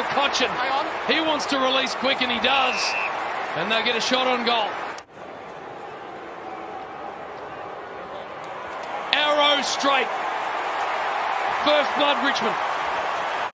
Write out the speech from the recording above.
for Cochin. He wants to release quick, and he does. And they'll get a shot on goal. Arrow straight. First blood, Richmond.